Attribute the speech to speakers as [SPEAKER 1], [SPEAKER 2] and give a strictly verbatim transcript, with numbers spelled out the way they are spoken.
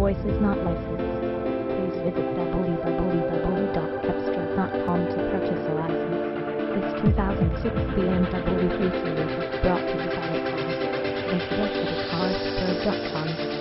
[SPEAKER 1] voice is not licensed. Please visit w w w dot cepstral dot com to purchase a license. This two thousand six B M W three Series is brought to you by Cars. Don't forget to visit cars pro dot com.